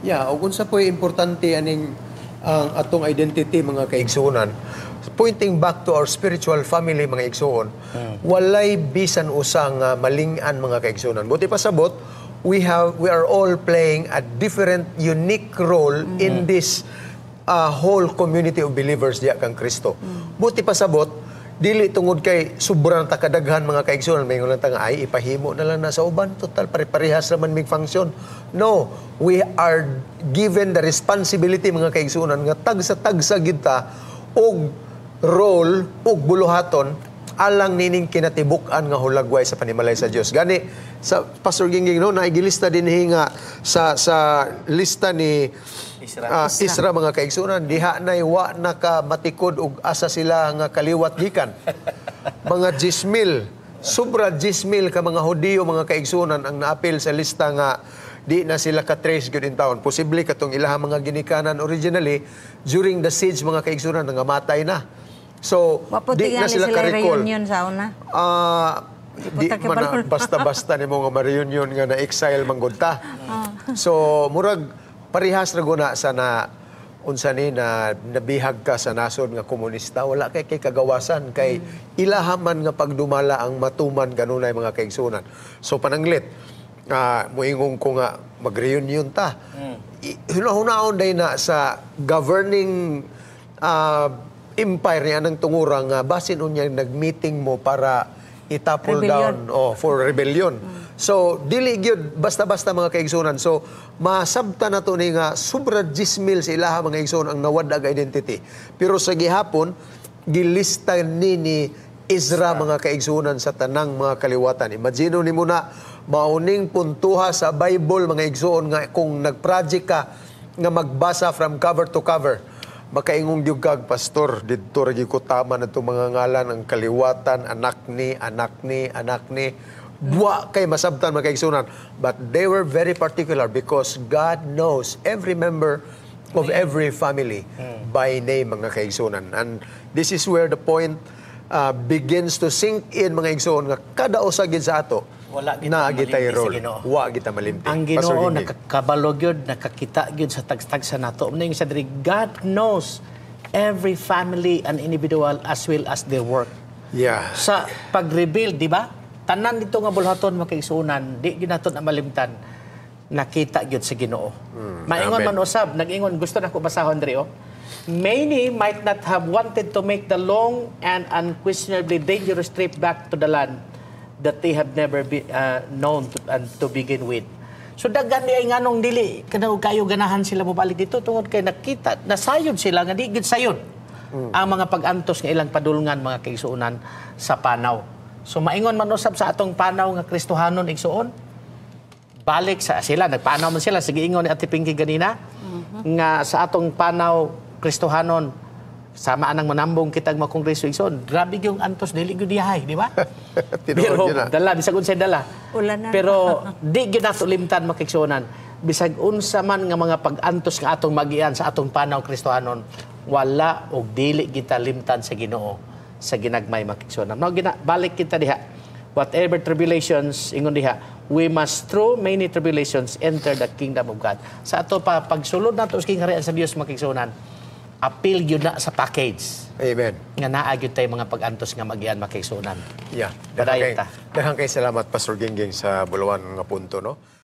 Yeah, ug unsa po'y importante aning ang atong identity mga kaigsuonan. Pointing back to our spiritual family mga igsuon, walay bisan usang maling-an mga kaigsuonan. Buti pasabot, we are all playing a different unique role in this whole community of believers diya kang Kristo. Buti pasabot, dili tungod kay sobrang takadaghan mga kaigsuonan, may lang tanga ay ipahimo na lang na sa uban, total pare-parehas naman mig function. No, we are given the responsibility mga kaigsuonan nga tagsa-tagsa gid ta og role og buluhaton alang nining kinatibuk-an nga hulagway sa panimalay sa Dios. Gani sa Pastor Gingging no naigilista dinhi nga sa lista ni Isra mga kaigsuonan, diha nay wa nakamatikod og asa sila nga kaliwat gikan. Mga 10,000, sobra 10,000 ka mga Hudiyo mga kaigsuonan ang naapil sa lista nga di na sila ka-trace gyud in town. Posible katong ilahang mga ginikanan originally during the siege mga kaigsuonan nga matay na. So di na sila ka-recall. Reunion sa una. Di man basta-basta nimo nga ma-reunion nga na-exile manggod ta. So murag parihas ra guna sa na unsa ni na nabihag ka sa nasod nga komunista, wala kay kagawasan kay ilahaman nga pagdumala ang matuman kanunay mga kaigsuonan. So pananglit moingon ko nga mag-reunion ta. Hunahunaon day na sa governing empire niya ng tungurang basin unya nag-meeting mo para itapol down for rebellion. So dili gyud basta-basta mga kaigsuonan. So masabta na to ni nga sobra 10,000 sa ilaha mga kaigsuonan ang nawadag identity. Pero sa gihapon gilista ni Ezra mga kaigsuonan sa tanang mga kaliwatan. Imagine nimo na mauning puntuha sa Bible mga igsuon nga kung nag-project ka nga magbasa from cover to cover. Makaingong gyud kag pastor didto ra gyud ko tama na itong mga ngalan ang kaliwatan, anak ni. Wa kay masabtan mga kaigsuonan, but they were very particular because God knows every member of every family by name mga kaigsuonan. And this is where the point begins to sink in mga igsuon nga kada usa gid sa ato wala na gitay role. Wa kita malimti. Ang Ginoo nakakabalo gyud, nakakita gyud sa tagstag sa nato. Ning sa diri God knows every family and individual as well as their work. Yeah. Sa pag-rebuild, di ba? Tanan dito nga bulhaton makaigsuonan, di gyud nato na malimtan. Nakita gyud sa Ginoo. Maingon man usab, nag-ingon gusto nako basahon diri Many might not have wanted to make the long and unquestionably dangerous trip back to the land that they have never known to begin with. So daghan di ay nganong dili kayo ganahan sila mobalik dito tungod kay nakita nasayod sila nga di gid sayod ang mga pag-antos nga ilang padulngan mga kaigsuonan sa panaw. So maingon man usab sa atong panaw nga Kristohanon igsuon, balik sa sila nagpanaw man sila sige ingon ni Ate Pinky ganina nga sa atong panaw Kristohanon sama anang manambong kitag makongreso igsoon. Grabe yung antos dili gyud dihay, di ba? Pero dala bisag unsay dala. Pero di gyud nato limtan makigsuonan. Bisag unsa man nga mga pag-antos nga atong magian sa atong panaw Kristohanon, wala og dili kita limtan sa Ginoo sa ginagmay makigsuonan. No balik kita diha. Whatever tribulations ingon diha, we must through many tribulations enter the kingdom of God. Sa ato pa pagsulod nato sa kingharian sa Dios makigsuonan, appeal yun na sa package. Amen. Nga naagyo tayo mga pag-antos nga mag-iyan makigsuonan. Yeah. Daghang kay salamat Pastor Gingging sa bulawan nga punto no.